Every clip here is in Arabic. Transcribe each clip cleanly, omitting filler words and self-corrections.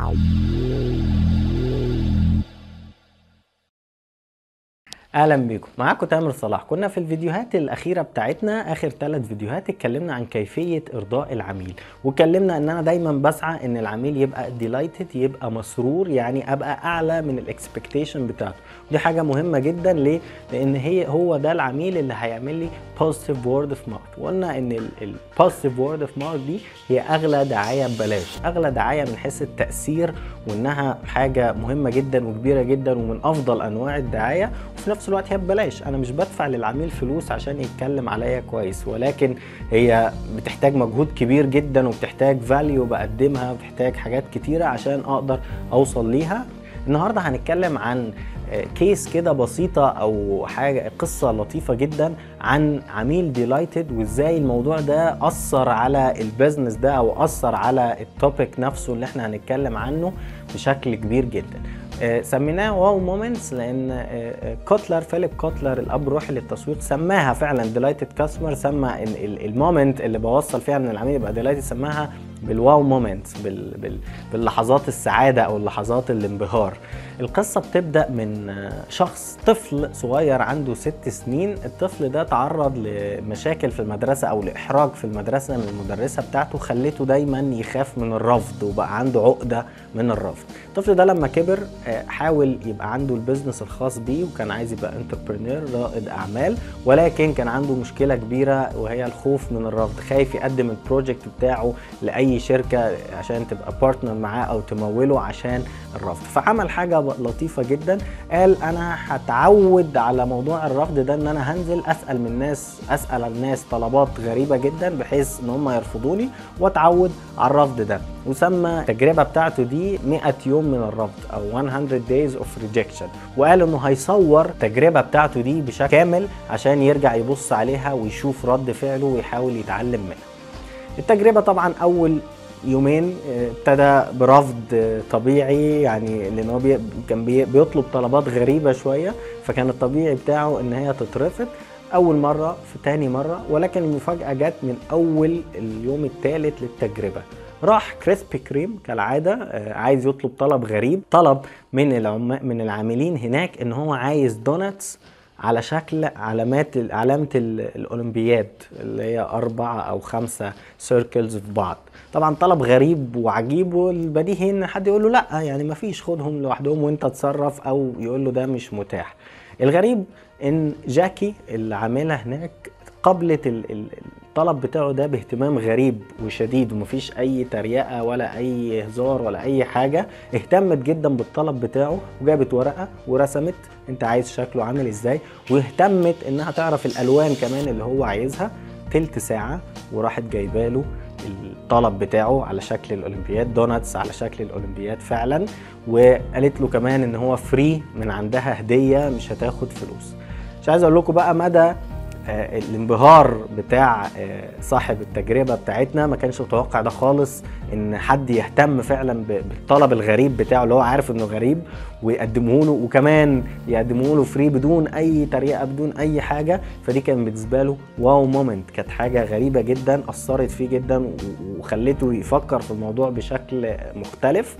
اهلا بيكم، معاكم تامر صلاح. كنا في الفيديوهات الاخيره بتاعتنا، اخر 3 فيديوهات اتكلمنا عن كيفيه ارضاء العميل، واتكلمنا ان انا دايما بسعى ان العميل يبقى ديلايتد، يبقى مسرور، يعني ابقى اعلى من الاكسبكتيشن بتاعته. ودي حاجه مهمه جدا. ليه؟ لان هو ده العميل اللي هيعمل لي بوزيتيف وورد اوف ماوث. وقلنا ان البوزيتيف وورد اوف ماوث دي هي اغلى دعايه ببلاش، اغلى دعايه من حيث التاثير، وانها حاجه مهمه جدا وكبيره جدا ومن افضل انواع الدعايه، وفي نفس الوقت هي ببلاش. انا مش بدفع للعميل فلوس عشان يتكلم عليا كويس، ولكن هي بتحتاج مجهود كبير جدا، وبتحتاج فاليو بقدمها، وبتحتاج حاجات كتيره عشان اقدر اوصل ليها. النهارده هنتكلم عن كيس كده بسيطة أو حاجة، قصة لطيفة جدا عن عميل ديلايتد، وإزاي الموضوع ده أثر على البيزنس ده أو أثر على التوبيك نفسه اللي احنا هنتكلم عنه بشكل كبير جدا. سميناه واو مومنتس لان فيليب كوتلر الاب الروحي للتسويق سماها فعلا ديلايتد كاستمر. سمى المومنت اللي بوصل فيها ان العميل يبقى ديلايتد سماها بالواو مومنتس، باللحظات السعاده او اللحظات الانبهار. القصه بتبدا من شخص، طفل صغير عنده 6 سنين. الطفل ده تعرض لمشاكل في المدرسه او لاحراج في المدرسه من المدرسه بتاعته، خلته دايما يخاف من الرفض وبقى عنده عقده من الرفض. الطفل ده لما كبر حاول يبقى عنده البيزنس الخاص بيه، وكان عايز يبقى انتربرينور، رائد اعمال، ولكن كان عنده مشكله كبيره وهي الخوف من الرفض. خايف يقدم البروجكت بتاعه لاي شركه عشان تبقى بارتنر معاه او تموله عشان الرفض. فعمل حاجه لطيفه جدا، قال انا هتعود على موضوع الرفض ده، ان انا هنزل اسال الناس طلبات غريبه جدا بحيث ان هم يرفضوني، واتعود على الرفض ده. وسمى التجربه بتاعته دي 100 يوم من الرفض او 100 days of rejection، وقال انه هيصور التجربه بتاعته دي بشكل كامل عشان يرجع يبص عليها ويشوف رد فعله ويحاول يتعلم منها. التجربه طبعا اول يومين ابتدى برفض طبيعي، يعني لان هو كان بيطلب طلبات غريبه شويه، فكان الطبيعي بتاعه ان هي تترفض اول مره، في تاني مره، ولكن المفاجاه جت من اول اليوم الثالث للتجربه. راح كريسبي كريم كالعاده عايز يطلب طلب غريب. طلب من العاملين هناك ان هو عايز دوناتس على شكل علامة الأولمبياد، اللي هي 4 أو 5 سيركلز في بعض. طبعا طلب غريب وعجيب، والبديهي ان حد يقول له لا، يعني مفيش، خدهم لوحدهم وانت اتصرف، او يقول له ده مش متاح. الغريب ان جاكي العاملة هناك قبلت الطلب بتاعه ده باهتمام غريب وشديد، ومفيش اي تريقة ولا اي هزار ولا اي حاجة. اهتمت جدا بالطلب بتاعه، وجابت ورقة ورسمت انت عايز شكله عامل ازاي، واهتمت انها تعرف الالوان كمان اللي هو عايزها. تلت ساعة وراحت جايباله الطلب بتاعه على شكل الاولمبياد، دوناتس على شكل الاولمبياد فعلا، وقالت له كمان ان هو فري من عندها هدية، مش هتاخد فلوس. مش عايز اقول لكم بقى مدى الانبهار بتاع صاحب التجربة بتاعتنا. ما كانش متوقع ده خالص، ان حد يهتم فعلا بالطلب الغريب بتاعه اللي هو عارف انه غريب ويقدمه له، وكمان يقدمه له فري بدون اي طريقة، بدون اي حاجة. فدي كان بالنسبة له واو مومنت، كانت حاجة غريبة جدا اثرت فيه جدا وخلته يفكر في الموضوع بشكل مختلف.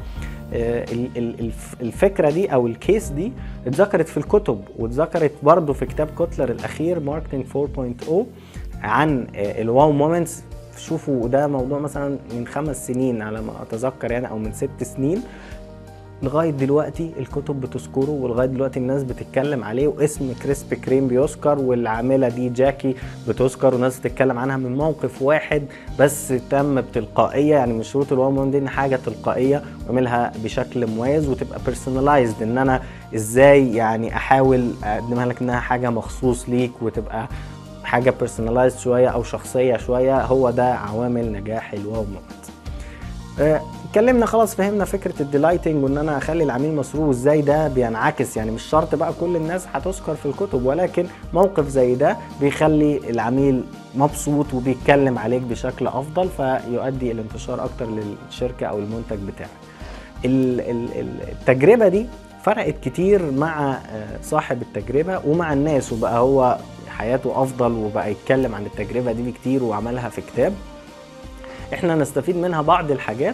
الفكرة دي او الكيس دي اتذكرت في الكتب، واتذكرت برضو في كتاب كوتلر الاخير ماركتنج 4.0 عن الواو مومنتس. شوفوا ده موضوع مثلا من 5 سنين على ما اتذكر يعني، او من 6 سنين. لغايه دلوقتي الكتب بتذكره، ولغايه دلوقتي الناس بتتكلم عليه، واسم كريسبي كريم بيذكر، والعامله دي جاكي بتذكر، والناس بتتكلم عنها من موقف واحد بس تم بتلقائيه. يعني من شروط الواو مومنت دي ان حاجه تلقائيه واعملها بشكل مميز وتبقى بيرسوناليزد، ان انا ازاي يعني احاول اقدمها لك انها حاجه مخصوص ليك، وتبقى حاجه بيرسوناليزد شويه او شخصيه شويه. هو ده عوامل نجاح الواو مومنت. اتكلمنا خلاص، فهمنا فكره الديلايتنج، وان انا اخلي العميل مسرور ازاي ده بينعكس. يعني مش شرط بقى كل الناس هتذكر في الكتب، ولكن موقف زي ده بيخلي العميل مبسوط وبيتكلم عليك بشكل افضل، فيؤدي الى انتشار اكتر للشركه او المنتج بتاعك. التجربه دي فرقت كتير مع صاحب التجربه ومع الناس، وبقى هو حياته افضل، وبقى يتكلم عن التجربه دي بكتير وعملها في كتاب. احنا نستفيد منها بعض الحاجات.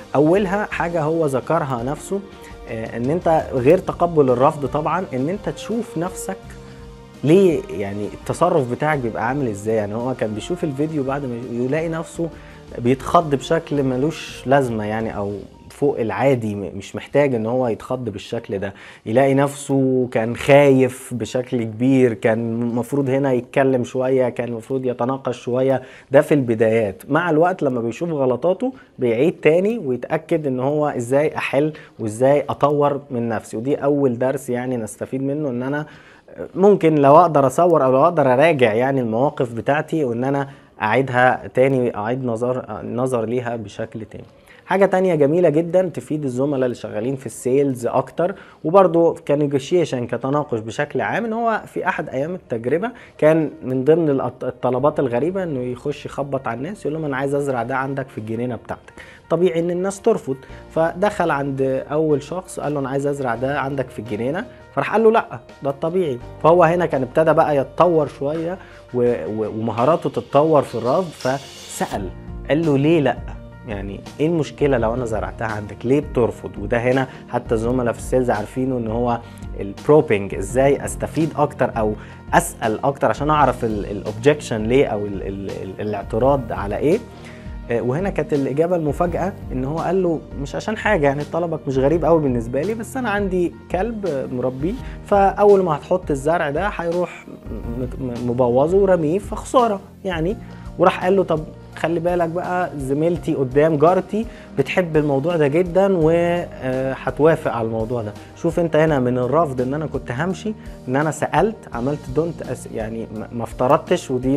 اولها حاجه هو ذكرها نفسه، ان انت غير تقبل الرفض طبعا، ان انت تشوف نفسك ليه، يعني التصرف بتاعك بيبقى عامل ازاي. يعني هو كان بيشوف الفيديو بعد ما يلاقي نفسه بيتخض بشكل ملوش لازمه، يعني او فوق العادي، مش محتاج ان هو يتخض بالشكل ده. يلاقي نفسه كان خايف بشكل كبير، كان المفروض هنا يتكلم شوية، كان المفروض يتناقش شوية. ده في البدايات. مع الوقت لما بيشوف غلطاته بيعيد تاني ويتأكد ان هو ازاي احل وازاي اطور من نفسي. ودي اول درس يعني نستفيد منه، ان انا ممكن لو اقدر اصور او لو اقدر اراجع يعني المواقف بتاعتي، وان انا اعيدها تاني، اعيد نظر ليها بشكل تاني. حاجة تانية جميلة جدا تفيد الزملاء اللي شغالين في السيلز اكتر، وبرضو كنيجوشيشن كتناقش بشكل عام، ان هو في احد ايام التجربة كان من ضمن الطلبات الغريبة انه يخش يخبط على الناس يقول لهم انا عايز ازرع ده عندك في الجنينة بتاعتك. طبيعي ان الناس ترفض، فدخل عند اول شخص قال له انا عايز ازرع ده عندك في الجنينة، فراح قال له لا ده الطبيعي. فهو هنا كان ابتدى بقى يتطور شوية ومهاراته تتطور في الرفض، فسأل قال له ليه لا، يعني ايه المشكله لو انا زرعتها عندك، ليه بترفض؟ وده هنا حتى الزملاء في السيلز عارفينه ان هو البروبينج، ازاي استفيد اكتر او اسال اكتر عشان اعرف الاوبجكشن ليه، او الاعتراض على ايه. وهنا كانت الاجابه المفاجاه ان هو قال له مش عشان حاجه، يعني طلبك مش غريب قوي بالنسبه لي، بس انا عندي كلب مربيه، فاول ما هتحط الزرع ده هيروح مبوظه ورميه، فخساره يعني. وراح قال له طب خلي بالك بقى، زميلتي قدام جارتي بتحب الموضوع ده جدا وهتوافق على الموضوع ده. شوف انت هنا من الرفض ان انا كنت همشي، ان انا سألت، عملت يعني ما افترضتش. ودي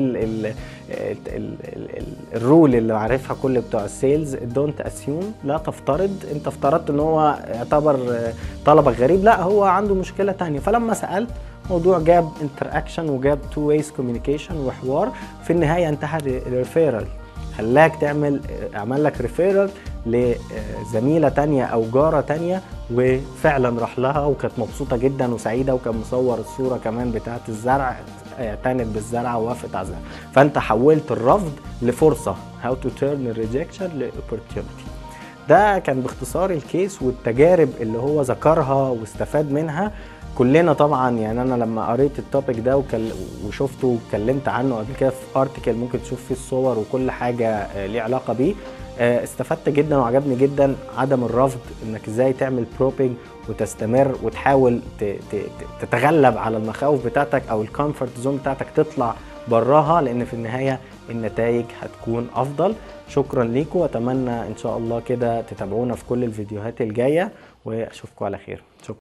الرول اللي عارفها كل بتوع السيلز، دونت اسيوم، لا تفترض. انت افترضت ان هو يعتبر طلبك غريب، لا هو عنده مشكلة تانية. فلما سألت موضوع جاب انتراكشن وجاب تو ويز كوميونيكيشن وحوار، في النهايه انتهى ريفيرال، خلاك عمل لك ريفيرال لزميله تانية او جاره تانية، وفعلا راح لها وكانت مبسوطه جدا وسعيده، وكان مصور الصوره كمان بتاعه الزرع، اعتنت بالزرع ووافقت على الزرع. فانت حولت الرفض لفرصه، how to turn rejection ل opportunity. ده كان باختصار الكيس والتجارب اللي هو ذكرها واستفاد منها. كلنا طبعا يعني انا لما قريت التوبيك ده وشفته واتكلمت عنه قبل كده في ارتكل، ممكن تشوف فيه الصور وكل حاجه ليه علاقه بيه، استفدت جدا وعجبني جدا عدم الرفض، انك ازاي تعمل بروبينج وتستمر وتحاول تتغلب على المخاوف بتاعتك او الكومفورت زون بتاعتك، تطلع براها، لان في النهايه النتائج هتكون افضل. شكرا ليكم، واتمنى ان شاء الله كده تتابعونا في كل الفيديوهات الجايه، واشوفكم على خير. شكرا.